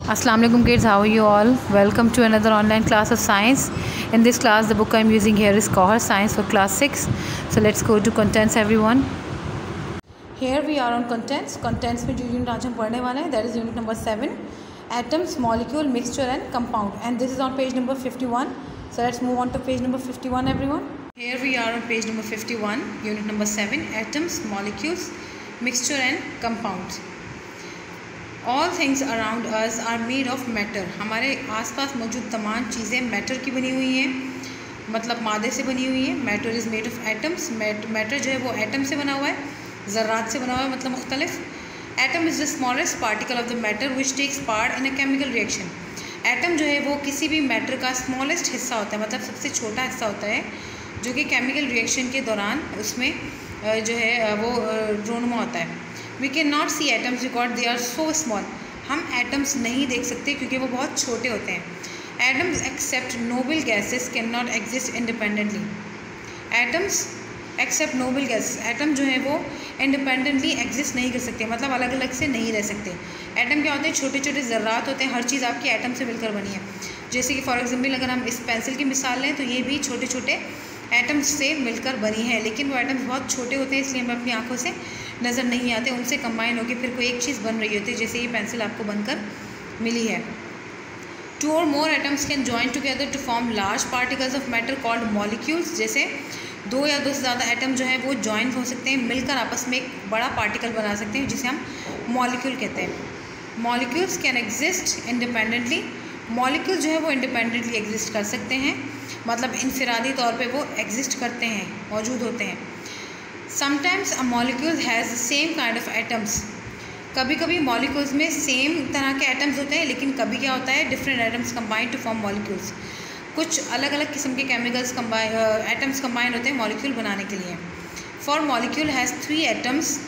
Assalamu alaikum kids, how are you all? Welcome to another online class of science. In this class the book I am using here is Cohort Science for class 6. So let's go to contents everyone. Here we are on contents. Contents में जो unit आज हम पढ़ने वाले हैं that is unit number 7, atoms, molecule, mixture and compound, and this is on page number 51. So let's move on to page number 51 everyone. Here we are on page number 51, unit number 7, atoms, molecules, mixture and compounds. All things around us are made of matter. हमारे आसपास मौजूद तमाम चीज़ें matter की बनी हुई हैं, मतलब मादे से बनी हुई हैं. Matter is made of atoms. Matter जो है वो एटम से बना हुआ है, ज़र्रात से बना हुआ है, मतलब मुख्तलिफ. Atom is the smallest particle of the matter which takes part in a chemical reaction. Atom जो है वो किसी भी मैटर का स्मॉलेस्ट हिस्सा होता है, मतलब सबसे छोटा हिस्सा होता है जो कि केमिकल रिएक्शन के दौरान उसमें जो है वो रोनुमा होता है. We can not see atoms because they are so small. हम एटम्स नहीं देख सकते क्योंकि वो बहुत छोटे होते हैं. Atoms except noble gases can not exist independently. Atoms except noble gases, atom जो है वो इंडिपेंडेंटली एग्जिस्ट नहीं कर सकते, मतलब अलग अलग से नहीं रह सकते. एटम क्या होते हैं? छोटे छोटे ज़र्रात होते हैं. हर चीज़ आपकी एटम से मिलकर बनी है. जैसे कि फॉर एग्जाम्पल अगर हम इस पेंसिल की मिसाल लें तो ये भी छोटे छोटे एटम्स से मिलकर बनी है, लेकिन वो एटम्स बहुत छोटे होते हैं इसलिए हमें अपनी आंखों से नज़र नहीं आते. उनसे कंबाइन होकर फिर कोई एक चीज़ बन रही होती है, जैसे ये पेंसिल आपको बनकर मिली है. टू और more atoms can join together to form large particles of matter called molecules. जैसे दो या दो से ज़्यादा एटम जो है वो जॉइन हो सकते हैं, मिलकर आपस में एक बड़ा पार्टिकल बना सकते हैं जिसे हम मॉलिक्यूल कहते हैं. Molecules can exist independently. Molecule जो है वो इंडिपेंडेंटली एग्जिस्ट कर सकते हैं, मतलब इनफिरादी तौर पे वो एग्जिस्ट करते हैं, मौजूद होते हैं. Sometimes a molecule has the same kind of atoms. कभी कभी मॉलिक्यूल्स में सेम तरह के एटम्स होते हैं, लेकिन कभी क्या होता है different atoms combine to form molecules. कुछ अलग अलग किस्म के केमिकल्स एटम्स कंबाइन होते हैं मॉलिक्यूल बनाने के लिए. For molecule has 3 atoms,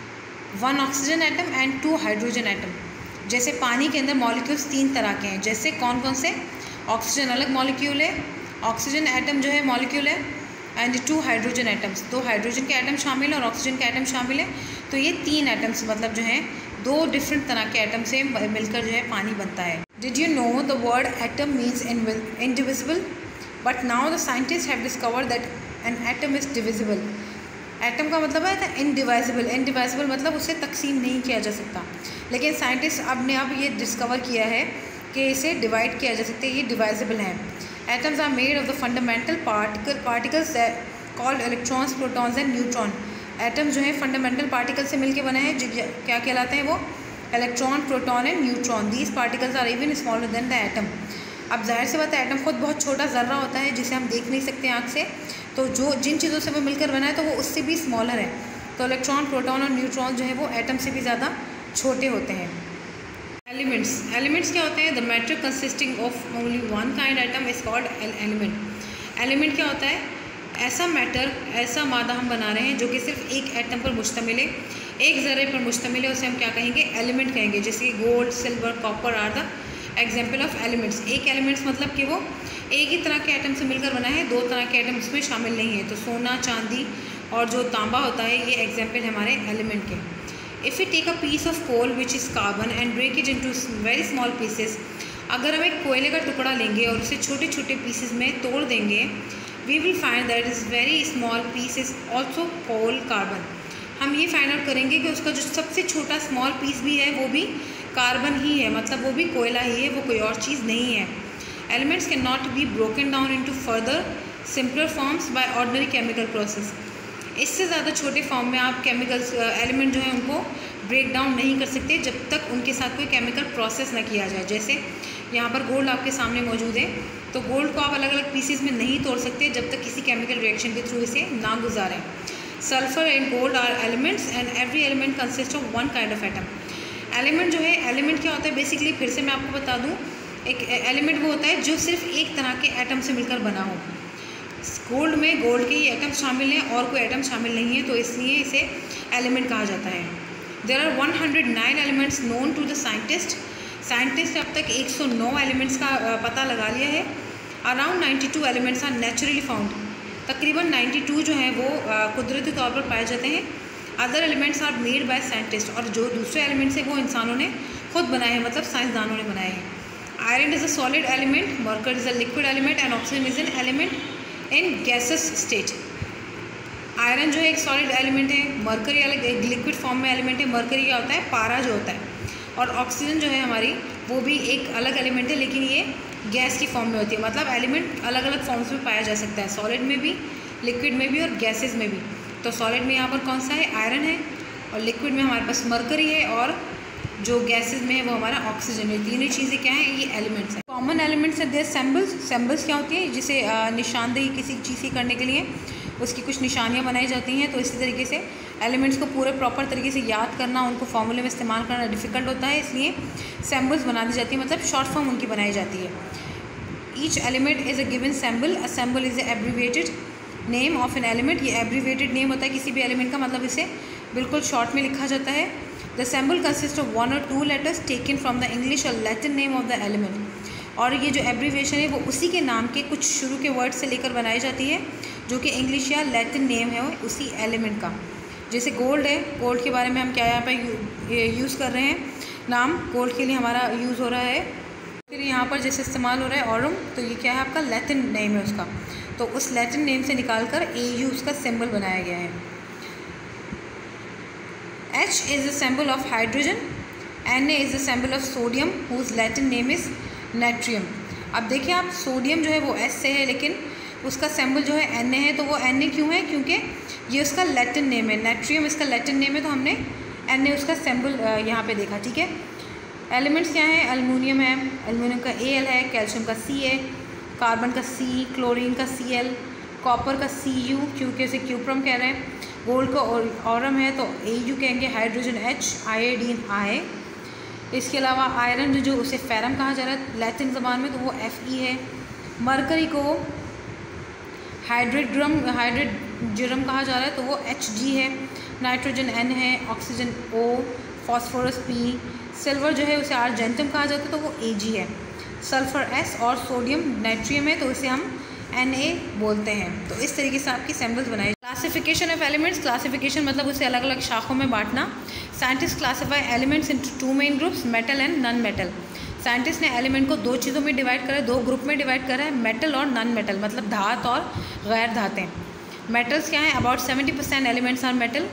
1 oxygen atom and 2 hydrogen atom. जैसे पानी के अंदर मॉलिक्यूल्स 3 तरह के हैं. जैसे कौन कौन से? ऑक्सीजन अलग मॉलिक्यूल है, ऑक्सीजन एटम जो है मॉलिक्यूल है, एंड 2 हाइड्रोजन एटम्स, 2 हाइड्रोजन के एटम शामिल है और ऑक्सीजन के एटम शामिल है. तो ये 3 एटम्स मतलब जो हैं 2 डिफरेंट तरह के एटम से मिलकर जो है पानी बनता है. Did you know the word atom means indivisible, but now the scientist have discovered that an atom is divisible. Atom का मतलब है इनडिवाइजिबल. इनडिवाइजिबल मतलब उसे तकसीम नहीं किया जा सकता, लेकिन साइंटिस्ट अब ये डिस्कवर किया है कि इसे डिवाइड किया जा सकता है, ये डिवाइजिबल है. Atoms are made of the fundamental particles called electrons, protons and neutron. Atoms जो है fundamental particles से मिलके बने हैं, जो क्या कहलाते हैं वो? Electron, proton and neutron. These particles are even smaller than the atom. अब जाहिर सी बात है एटम खुद बहुत छोटा ज़र्रा होता है जिसे हम देख नहीं सकते आँख से, तो जो जिन चीज़ों से वो मिलकर बना है तो वो उससे भी स्मॉलर है. तो इलेक्ट्रॉन, प्रोटॉन और न्यूट्रॉन जो है वो एटम से भी ज़्यादा छोटे होते हैं. एलिमेंट्स. एलिमेंट्स क्या होते हैं? The matter consisting of only one kind atom is called element. Element क्या होता है? ऐसा मैटर, ऐसा मादा हम बना रहे हैं जो कि सिर्फ एक एटम पर मुश्तमिल है, एक ज़र्रे पर मुश्तमिल है, उसे हम क्या कहेंगे? एलिमेंट कहेंगे. जैसे gold, silver, copper are the example of elements. एक एलिमेंट्स मतलब कि वो एक ही तरह के एटम से मिलकर बना है, 2 तरह के एटम इसमें शामिल नहीं है. तो सोना, चांदी और जो तांबा होता है ये एग्जाम्पल है हमारे एलिमेंट के. If we take a piece of coal which is carbon and break it into very small pieces, अगर हम एक कोयले का टुकड़ा लेंगे और उसे छोटे छोटे पीसेस में तोड़ देंगे, we will find that is very small piece is also coal carbon. हम ये फाइंड आउट करेंगे कि उसका जो सबसे छोटा स्मॉल पीस भी है वो भी कार्बन ही है, मतलब वो भी कोयला ही है, वो कोई और चीज़ नहीं है. Elements cannot be broken down into further simpler forms by ordinary chemical process. इससे ज़्यादा छोटे फॉर्म में आप केमिकल्स एलिमेंट जो है उनको ब्रेक डाउन नहीं कर सकते जब तक उनके साथ कोई केमिकल प्रोसेस ना किया जाए. जैसे यहाँ पर गोल्ड आपके सामने मौजूद है, तो गोल्ड को आप अलग अलग पीसीज में नहीं तोड़ सकते जब तक किसी केमिकल रिएक्शन के थ्रू इसे ना गुजारें. Sulphur and gold are elements and every element consist of one kind of atom. Element जो है, एलिमेंट क्या होता है बेसिकली, फिर से मैं आपको बता दूँ, एक एलिमेंट वो होता है जो सिर्फ एक तरह के एटम से मिलकर बना हो. गोल्ड में गोल्ड के ही एटम शामिल हैं और कोई एटम शामिल नहीं है, तो इसलिए इसे एलिमेंट कहा जाता है. There are 109 elements known to the scientist. Scientist अब तक 109 एलिमेंट्स का पता लगा लिया है. Around 92 elements are naturally found. तकरीबन 92 जो हैं वो कुदरती तौर पर पाए जाते हैं. Other elements are made by scientist. और जो दूसरे एलिमेंट्स हैं वो इंसानों ने खुद बनाए हैं, मतलब साइंसदानों ने बनाए हैं। Iron is a solid element, mercury is a liquid element and oxygen is an element in gases state. Iron जो है एक सॉलिड एलिमेंट है, मर्करी अलग एक लिक्विड फॉर्म में एलिमेंट है। मर्करी क्या होता है, पारा जो होता है, और ऑक्सीजन जो है हमारी वो भी एक अलग एलिमेंट है, लेकिन ये गैस की फॉर्म में होती है। मतलब एलिमेंट अलग अलग फॉर्म्स में पाया जा सकता है, सॉलिड में भी, लिक्विड में भी और गैसेज में भी। तो सॉलिड में यहाँ पर कौन सा है, आयरन है, और लिक्विड में हमारे पास मर्करी है, और जो गैसेज में है वो हमारा ऑक्सीजन है। तीनों चीज़ें क्या हैं, ये एलिमेंट्स हैं। कॉमन एलिमेंट्स है देयर सिंबल्स। सिंबल्स क्या होती है, जिसे निशानदेही किसी चीज़ की करने के लिए उसकी कुछ निशानियाँ बनाई जाती हैं। तो इसी तरीके से एलिमेंट्स को पूरे प्रॉपर तरीके से याद करना, उनको फॉर्मूले में इस्तेमाल करना डिफ़िकल्ट होता है, इसलिए सिंबल्स बना दी जाती है, मतलब शॉर्ट फॉर्म उनकी बनाई जाती है। Each element is a given symbol. A symbol is abbreviated name of an element. ये एब्रीविएटेड नेम होता है किसी भी एलिमेंट का, मतलब इसे बिल्कुल शॉर्ट में लिखा जाता है। The symbol consist of 1 or 2 letters taken from the English or Latin name of the element. और ये जो एब्रीविएशन है वो उसी के नाम के कुछ शुरू के वर्ड से लेकर बनाई जाती है, जो कि इंग्लिश या लैटिन नेम है उसी एलिमेंट का। जैसे गोल्ड है, गोल्ड के बारे में हम क्या यहाँ पे यूज़ कर रहे हैं, नाम गोल्ड के लिए हमारा यूज़ हो रहा है। फिर यहाँ पर जैसे इस्तेमाल हो रहा है ऑरम, तो ये क्या है, आपका लैटिन नेम है उसका, तो उस लैटिन नेम से निकाल कर AU उसका सिंबल बनाया गया है। H is a symbol of hydrogen, Na is a symbol of sodium whose Latin name is natrium। अब देखिए आप, सोडियम जो है वो S से है, लेकिन उसका सिंबल जो है Na है, तो वो Na क्यों है, क्योंकि ये उसका लैटिन नेम है। नेट्रियम इसका लैटिन नेम है, तो हमने Na उसका सिंबल यहाँ पे देखा, ठीक है। एलिमेंट्स क्या हैं, एल्युमिनियम है, एल्युमिनियम का Al है, कैल्शियम का C है, कार्बन का C, क्लोरीन का Cl, कॉपर का Cu, क्योंकि उसे क्यूप्रम कह रहे हैं। गोल्ड का ऑरम है, तो AU कहेंगे, हाइड्रोजन H, आयोडीन I। इसके अलावा आयरन जो उसे फेरम कहा जा रहा है लैटिन ज़बान में, तो वो Fe है। मरकरी को हाइड्रेटज्रम कहा जा रहा है, तो वो Hg है। नाइट्रोजन N है, oxygen O, phosphorus P। Silver जो है उसे आर्जेंटम कहा जाता है, तो वो Ag है। सल्फ़र S और सोडियम नाइट्रियम है, तो इसे हम Na बोलते हैं। तो इस तरीके से आपकी सिंबल्स बनाए। क्लासिफिकेशन ऑफ एलिमेंट्स, क्लासिफिकेशन मतलब उसे अलग अलग शाखों में बांटना। Scientist classify elements into 2 main groups, metal and non metal. Scientist ने एलिमेंट को 2 चीज़ों में डिवाइड करा है, 2 ग्रुप में डिवाइड करा है, मेटल और नॉन मेटल, मतलब धात और गैर धातें। मेटल्स क्या हैं, अबाउट 70% एलिमेंट्स आर मेटल।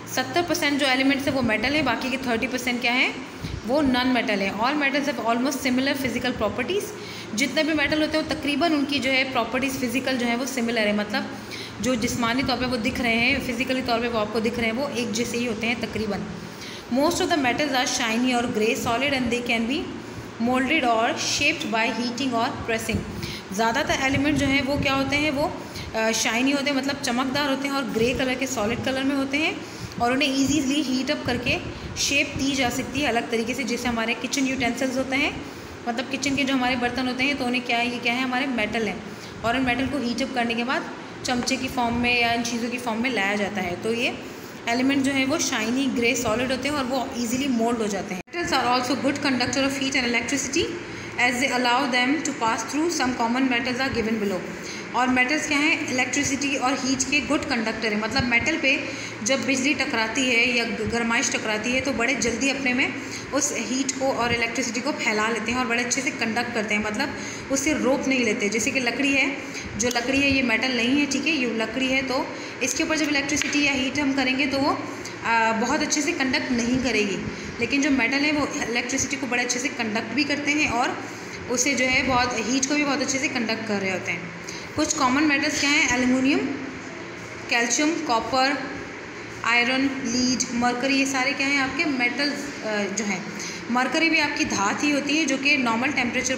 70% जो एलिमेंट्स है वो मेटल है, बाकी के 30% क्या है, वो नॉन मेटल है। All metals have almost similar physical properties. जितने भी मेटल होते हैं वो तकरीबन उनकी जो है प्रॉपर्टीज़ फिजिकल जो है वो सिमिलर है, मतलब जो जिस्मानी तौर पे वो दिख रहे हैं, फिजिकली तौर पे वो आपको दिख रहे हैं, वो एक जैसे ही होते हैं तकरीबन। Most of the metals are shiny or grey solid and they can be moulded or shaped by heating or pressing. ज़्यादातर एलिमेंट जो हैं वो क्या होते हैं, वो शाइनी होते हैं, मतलब चमकदार होते हैं, और ग्रे कलर के सॉलिड कलर में होते हैं, और उन्हें ईजीली हीट अप करके शेप दी जा सकती है अलग तरीके से। जैसे हमारे किचन यूटेंसिल्स होते हैं, मतलब किचन के जो हमारे बर्तन होते हैं, तो उन्हें क्या है, ये क्या है, हमारे मेटल हैं, और इन मेटल को हीट अप करने के बाद चमचे की फॉर्म में या इन चीज़ों की फॉर्म में लाया जाता है। तो ये एलिमेंट जो है वो शाइनी ग्रे सॉलिड होते हैं और वो ईजिली मोल्ड हो जाते हैं। Metals are also good conductor of heat and electricity as they allow them to pass through some common metals are given below. और मेटल्स क्या हैं, इलेक्ट्रिसिटी और हीट के गुड कंडक्टर है, मतलब मेटल पे जब बिजली टकराती है या गर्माइश टकराती है तो बड़े जल्दी अपने में उस हीट को और इलेक्ट्रिसिटी को फैला लेते हैं और बड़े अच्छे से कंडक्ट करते हैं, मतलब उससे रोक नहीं लेते। जैसे कि लकड़ी है, जो लकड़ी है ये मेटल नहीं है, ठीक है, ये लकड़ी है, तो इसके ऊपर जब इलेक्ट्रिसिटी या हीट हम करेंगे तो वो बहुत अच्छे से कंडक्ट नहीं करेगी। लेकिन जो मेटल है वो इलेक्ट्रिसिटी को बड़े अच्छे से कंडक्ट भी करते हैं और उसे जो है बहुत हीट को भी बहुत अच्छे से कंडक्ट कर रहे होते हैं। कुछ कॉमन मेटल्स क्या हैं, aluminium, calcium, copper, iron, lead, mercury, ये सारे क्या हैं आपके मेटल्स जो हैं। मरकरी भी आपकी धात ही होती है जो कि नॉर्मल टेम्परेचर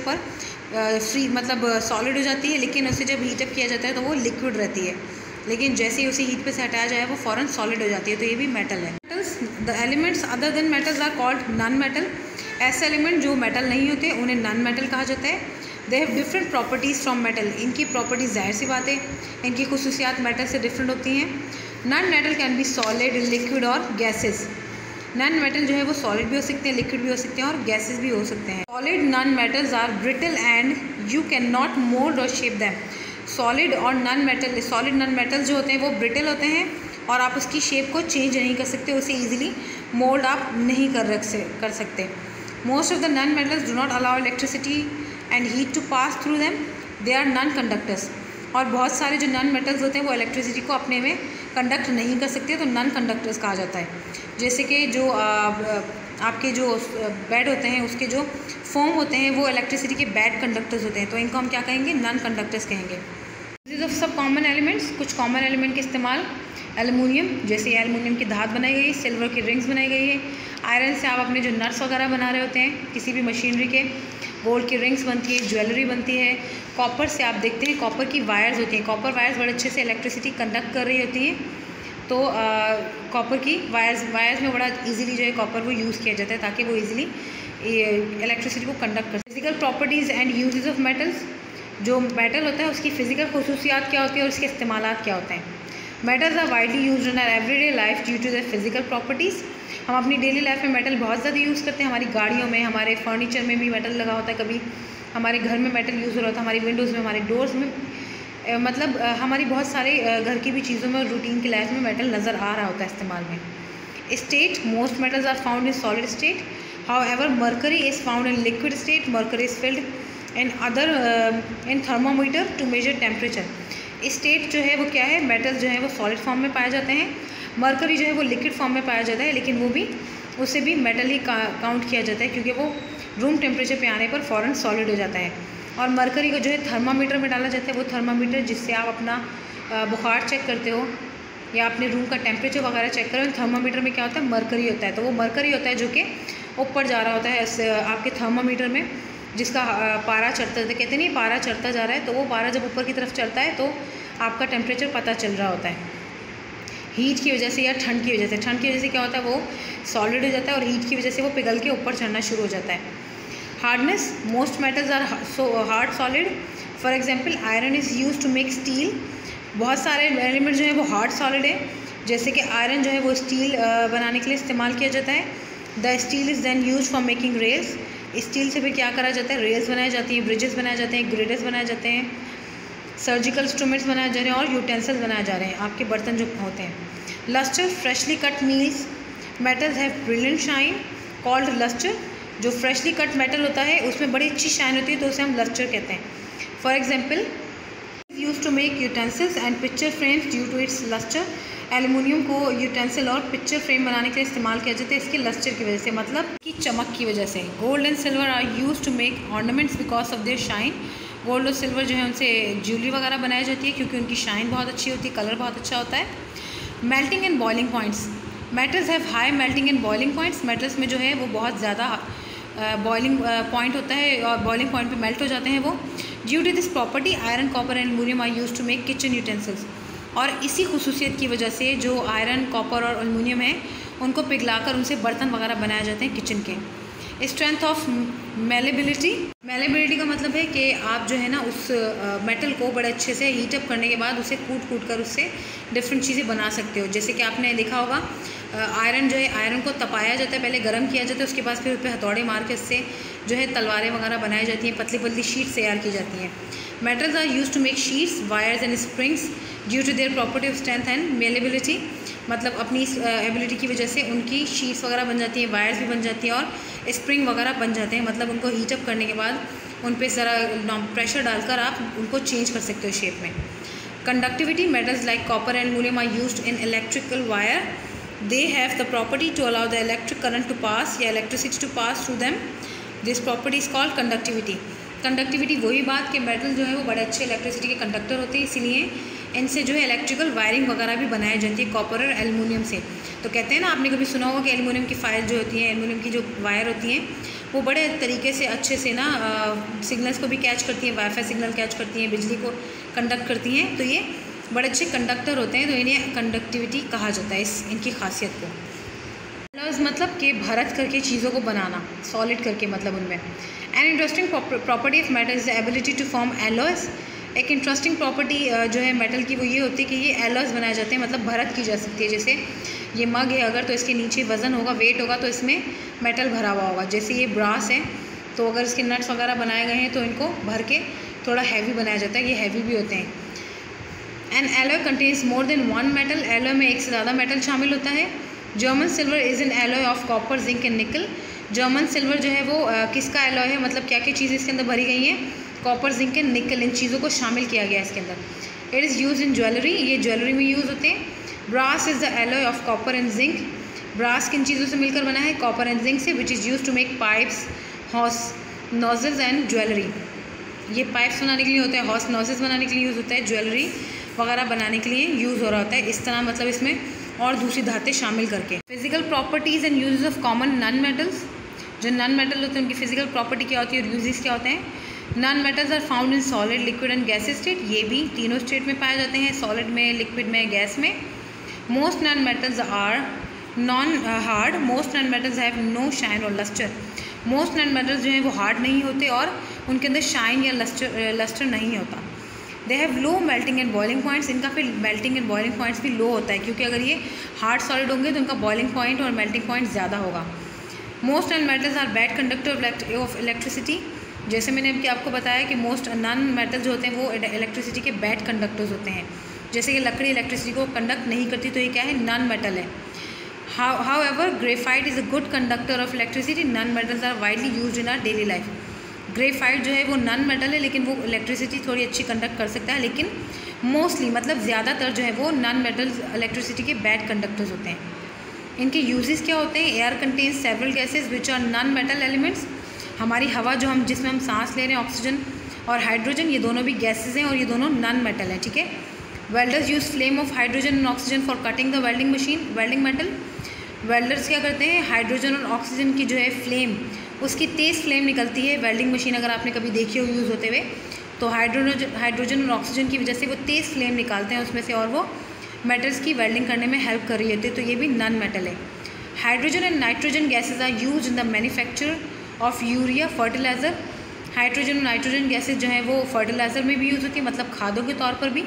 पर फ्री मतलब सॉलिड हो जाती है, लेकिन उसे जब हीटअप किया जाता है तो वो लिक्विड रहती है, लेकिन जैसे ही उसे हीट पे से हटाया जाए वो फ़ौरन सॉलिड हो जाती है। तो ये भी मेटल है। Metals, the elements other than metals are called non metal. ऐसे एलिमेंट जो मेटल नहीं होते उन्हें नॉन मेटल कहा जाता है। They have different properties from metal. इनकी प्रॉपर्टीज़ जाहिर सी बात है, इनकी खुसूसियात मेटल से डिफरेंट होती हैं। Non metal can be solid, liquid or gases. Non metal जो है वो सॉलिड भी हो सकते हैं, लिक्विड भी हो सकते हैं और गैसेस भी हो सकते हैं। Solid non metals are brittle and you can not mould or shape them. Solid और non metal, solid non metals जो होते हैं वो ब्रिटल होते हैं और आप उसकी शेप को चेंज नहीं कर सकते, उसे ईजिली मोल्ड आप नहीं कर सकते। Most of the non metals do not allow electricity and heat to pass through them, they are non conductors. और बहुत सारे जो नॉन मेटल्स होते हैं वो इलेक्ट्रिसिटी को अपने में कंडक्ट नहीं कर सकते, तो नॉन कंडक्टर्स कहा जाता है। जैसे कि जो आपके जो बेड होते हैं उसके जो फोम होते हैं वो इलेक्ट्रिसिटी के बैड कंडक्टर्स होते हैं, तो इनको हम क्या कहेंगे, नॉन कंडक्टर्स कहेंगे। Uses of some common elements, कुछ कॉमन एलिमेंट के इस्तेमाल, एल्युमिनियम, जैसे एल्युमिनियम की धात बनाई गई है, सिल्वर की रिंग्स बनाई गई है, आयरन से आप अपने जो नट्स वगैरह बना रहे होते हैं किसी भी मशीनरी के, गोल्ड की रिंग्स बनती है, ज्वेलरी बनती है। कॉपर से आप देखते हैं कॉपर की वायर्स होती हैं, कॉपर वायर्स बड़े अच्छे से इलेक्ट्रिसिटी कंडक्ट कर रही होती हैं, तो कॉपर की वायर्स में बड़ा इजीली जो है कॉपर वो यूज़ किया जाता है ताकि वो इजीली इलेक्ट्रिसिटी को कंडक्ट कर। Physical properties and uses of metals, जो मेटल होता है उसकी फ़िज़िकल खसूसियात क्या होती है और उसके इस्तेमालात क्या होते हैं। Metals are widely used in our everyday life due to their physical properties. हम अपनी डेली लाइफ में मेटल बहुत ज़्यादा यूज़ करते हैं, हमारी गाड़ियों में, हमारे फर्नीचर में भी मेटल लगा होता है, कभी हमारे घर में मेटल यूज़ हो रहा होता है, हमारी विंडोज़ में, हमारे डोर्स में, मतलब हमारी बहुत सारे घर की भी चीज़ों में, रूटीन की लाइफ में मेटल नज़र आ रहा होता है इस्तेमाल में। State, most metals are found in solid state, however mercury is found in liquid state, mercury is filled in thermometer to measure temperature. State जो है वो क्या है, मेटल्स जो है वो सॉलिड फॉर्म में पाए जाते हैं, मर्करी जो है वो लिक्विड फॉर्म में पाया जाता है, लेकिन वो भी उसे भी मेटल ही काउंट किया जाता है क्योंकि वो रूम टेम्परेचर पे आने पर फ़ौरन सॉलिड हो जाता है। और मरकरी को जो है थर्मामीटर में डाला जाता है, वो थर्मामीटर जिससे आप अपना बुखार चेक करते हो या अपने रूम का टेम्परेचर वगैरह चेक करो, थर्मामीटर में क्या होता है, मरकरी होता है। तो वो मरकरी होता है जो कि ऊपर जा रहा होता है आपके थर्मामीटर में, जिसका पारा चढ़ता है, कहते नहीं पारा चढ़ता जा रहा है, तो वो पारा जब ऊपर की तरफ चढ़ता है तो आपका टेम्परेचर पता चल रहा होता है। हीट की वजह से या ठंड की वजह से, ठंड की वजह से क्या होता है वो सॉलिड हो जाता है और हीट की वजह से वो पिघल के ऊपर चढ़ना शुरू हो जाता है। Hardness, most metals are so hard solid, for example iron is used to make steel. बहुत सारे एलिमेंट जो है वो हार्ड सॉलिड है, जैसे कि आयरन जो है वो स्टील बनाने के लिए इस्तेमाल किया जाता है। The steel is then use for making rails, steel से फिर क्या करा जाता है, रेल्स बनाए जाती हैं, ब्रिजेस बनाए जाते हैं, ग्रिडर्स बनाए जाते हैं, सर्जिकल इंस्ट्रूमेंट्स बनाए जा रहे हैं और यूटेंसिल्स बनाए जा रहे हैं, आपके बर्तन जो होते हैं। Lustre, freshly cut meals, metals have brilliant shine called lustre. जो फ्रेशली कट मेटल होता है उसमें बड़ी अच्छी शाइन होती है तो उसे हम लस्टर कहते हैं। For example use to make utensils and picture frames due to its lustre. Aluminium को यूटेंसिल और पिक्चर फ्रेम बनाने के लिए इस्तेमाल किया जाता है इसके लस्टर की वजह से, मतलब कि चमक की वजह से। Gold and silver are use to make ornaments because of their shine. Gold और सिल्वर जो है उनसे ज्वेलरी वगैरह बनाई जाती है क्योंकि उनकी शाइन बहुत अच्छी होती है, कलर बहुत अच्छा होता है। Melting and boiling points, metals have high melting and boiling points. Metals में जो है वो बहुत ज़्यादा बॉइलिंग पॉइंट होता है और बॉइलिंग पॉइंट पे मेल्ट हो जाते हैं वो। Due to this property iron, copper and aluminium are used to make kitchen utensils. और इसी खुसूसियत की वजह से जो आयरन, कॉपर और एल्युमिनियम है उनको पिघलाकर उनसे बर्तन वगैरह बनाए जाते हैं किचन के। स्ट्रेंथ ऑफ मेलेबिलिटी, मेलेबिलिटी का मतलब है कि आप जो है ना उस मेटल को बड़े अच्छे से हीटअप करने के बाद उसे कूट कर उससे डिफरेंट चीज़ें बना सकते हो। जैसे कि आपने देखा होगा आयरन जो है, आयरन को तपाया जाता है, पहले गर्म किया जाता है, उसके बाद फिर उस पर हथौड़े मार के इससे जो है तलवारें वगैरह बनाई जाती हैं, पतली पतली शीट्स तैयार की जाती हैं। Metals are use to make sheets, wires and springs due to their property of strength and malleability. मतलब अपनी एबिलिटी की वजह से उनकी शीट्स वगैरह बन जाती हैं, वायर्स भी बन जाती हैं और स्प्रिंग वगैरह बन जाते हैं। मतलब उनको हीटअप करने के बाद उन पर ज़रा प्रेशर डालकर आप उनको चेंज कर सकते हो शेप में। Conductivity, metals like copper and aluminium are used in electrical wire, they have the property to allow the electric current to pass या electricity to pass through them. This property is called conductivity. Conductivity वही बात कि metal जो है वो बड़े अच्छे electricity के कंडक्टर होते हैं, इसीलिए इनसे जो है इलेक्ट्रिकल वायरिंग वगैरह भी बनाई जाती है कॉपर और एल्युमिनियम से। तो कहते हैं ना, आपने कभी सुना होगा कि एल्युमिनियम की फायर जो होती है, एल्युमिनियम की जो वायर होती हैं वो बड़े तरीके से अच्छे से ना सिग्नल्स को भी कैच करती हैं, वाईफाई सिग्नल कैच करती हैं, बिजली को कंडक्ट करती हैं, तो ये बड़े अच्छे कंडक्टर होते हैं, तो इन्हें कंडक्टिविटी कहा जाता है इनकी खासियत को। एलॉयज़ मतलब कि भरत करके चीज़ों को बनाना, सॉलिड करके मतलब उनमें। An interesting property of metal is the ability to form alloys. एक इंटरेस्टिंग प्रॉपर्टी जो है मेटल की वो ये होती है कि ये एलॉयज़ बनाए जाते हैं, मतलब भरत की जा सकती है। जैसे ये मग है, अगर तो इसके नीचे वज़न होगा, वेट होगा, तो इसमें मेटल भरा हुआ होगा। जैसे ये ब्रास है, तो अगर इसके नट्स वगैरह बनाए गए हैं तो इनको भर के थोड़ा हैवी बनाया जाता है, ये हैवी भी होते हैं। An alloy contains more than one metal, alloy में एक से ज़्यादा मेटल शामिल होता है। German silver is an alloy of copper, zinc and nickel. German silver जो है वो किसका एलॉय है, मतलब क्या क्या चीज़ें इसके अंदर भरी गई हैं, कॉपर, जिंक एंड निकल, इन चीज़ों को शामिल किया गया है इसके अंदर। It is use in jewellery, ये ज्वेलरी में यूज़ होते हैं। Brass is the alloy of copper and zinc, brass किन चीज़ों से मिलकर बना है, कॉपर एंड जिंक से, which is use to make pipes, hose nozzles and jewellery. ये पाइप्स बनाने के लिए होता है, हॉर्स नोजल्स बनाने के लिए यूज़ होता है, ज्वेलरी वगैरह बनाने के लिए यूज़ हो रहा होता है। इस तरह मतलब इसमें और दूसरी धातें शामिल करके। Physical properties and uses of common non metals, जो नॉन मेटल होते हैं उनकी फिजिकल प्रॉपर्टी क्या होती है और यूजेस क्या होते हैं। Non metals are found in solid, liquid and gas state, ये भी तीनों स्टेट में पाए जाते हैं, सॉलिड में, लिक्विड में, गैस में। Most non metals are non hard, most non metals have no shine or lustre, most non metals जो हैं वो हार्ड नहीं होते और उनके अंदर शाइन या लस्टर नहीं होता। They have low melting and boiling points, इनका फिर मेल्टिंग एंड बॉइलिंग पॉइंट्स भी लो होता है, क्योंकि अगर ये हार्ड सॉलिड होंगे तो उनका बॉइलिंग पॉइंट और मेल्टिंग पॉइंट ज़्यादा होगा। Most non metals are bad conductor of electricity, जैसे मैंने अभी आपको बताया कि मोस्ट नॉन मेटल्स जो होते हैं वो इलेक्ट्रिसिटी के बैड कंडक्टर्स होते हैं। जैसे कि लकड़ी इलेक्ट्रिसिटी को कंडक्ट नहीं करती तो ये क्या है, नॉन मेटल है। However, graphite is a good conductor of electricity. Non-metals are widely used in our daily life. Graphite जो है वो नॉन मेटल है लेकिन वो इलेक्ट्रिसिटी थोड़ी अच्छी कंडक्ट कर सकता है, लेकिन मोस्टली मतलब ज़्यादातर जो है वो नॉन मेटल्स इलेक्ट्रिसिटी के बैड कंडक्टर्स होते हैं। इनके यूजेस क्या होते हैं, air contains several gases which are non metal elements, हमारी हवा जो हम जिसमें हम सांस ले रहे हैं, ऑक्सीजन और हाइड्रोजन, ये दोनों भी गैसेज हैं और ये दोनों नॉन मेटल हैं, ठीक है। Welders use flame of hydrogen and oxygen for cutting the welding machine, welding metal. Welders क्या करते हैं, हाइड्रोजन और ऑक्सीजन की जो है फ्लेम, उसकी तेज़ फ्लेम निकलती है वेल्डिंग मशीन, अगर आपने कभी देखी हो यूज़ होते हुए, तो हाइड्रोजन और ऑक्सीजन की वजह से वो तेज़ फ्लेम निकालते हैं उसमें से और वो मेटल्स की वेल्डिंग करने में हेल्प कर रही होती है, तो ये भी नॉन मेटल है। Hydrogen and nitrogen gases are use in the manufacture of urea fertiliser, hydrogen और नाइट्रोजन गैसेज जो हैं वो फर्टिलाइज़र में भी यूज़ होती है, मतलब खादों के तौर पर भी।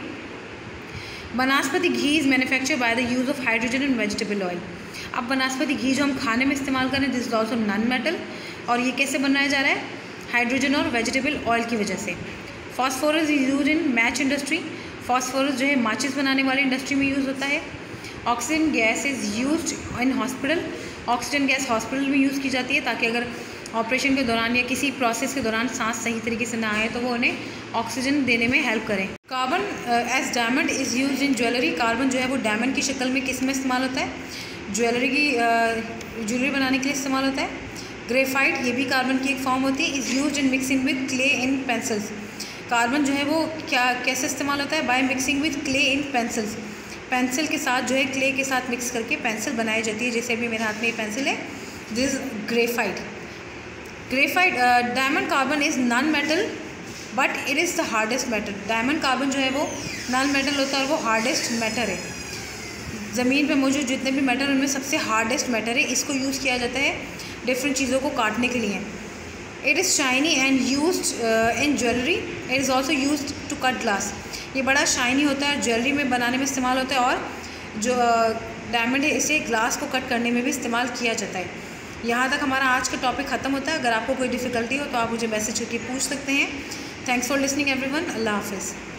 Vanaspati ghee is manufacture by the use of hydrogen and vegetable oil. अब वनस्पति घी जो हम खाने में इस्तेमाल करें, this is also non metal, और ये कैसे बनाया जा रहा है, हाइड्रोजन और वेजिटेबल ऑयल की वजह से। Phosphorus is use in match industry, phosphorus जो है माचिस बनाने वाली इंडस्ट्री में यूज़ होता है। Oxygen gas is use in hospital, oxygen gas hospital में यूज़ की जाती है ताकि अगर ऑपरेशन के दौरान या किसी प्रोसेस के दौरान सांस सही तरीके से ना आए तो वो उन्हें ऑक्सीजन देने में हेल्प करें। Carbon as diamond is use in jewellery, carbon जो है वो डायमंड की शक्ल में किस में इस्तेमाल होता है, ज्वेलरी बनाने के लिए इस्तेमाल होता है। ग्रेफाइट, ये भी कार्बन की एक फॉर्म होती है, is use in mixing with clay in pencils, carbon जो है वो कैसे इस्तेमाल होता है, by mixing with clay in pencils, pencil के साथ जो है क्ले के साथ मिक्स करके पेंसिल बनाई जाती है, जैसे अभी मेरे हाथ में ये पेंसिल है, this graphite. Diamond carbon is non metal but it is the hardest metal, diamond carbon जो है वो नॉन मेटल होता है और वो हार्डेस्ट मैटर है, ज़मीन पे मौजूद जितने भी मैटर उनमें सबसे हार्डेस्ट मैटर है, इसको यूज़ किया जाता है डिफरेंट चीज़ों को काटने के लिए। It is shiny and used in jewellery, it is also used to cut glass, ये बड़ा शाइनी होता है, ज्वेलरी में बनाने में इस्तेमाल होता है, और जो डायमंड है इसे ग्लास को कट करने में भी इस्तेमाल किया जाता है। यहाँ तक हमारा आज का टॉपिक ख़त्म होता है। अगर आपको कोई डिफ़िकल्टी हो तो आप मुझे मैसेज करके पूछ सकते हैं। Thanks for listening everyone, Allah हाफिज़।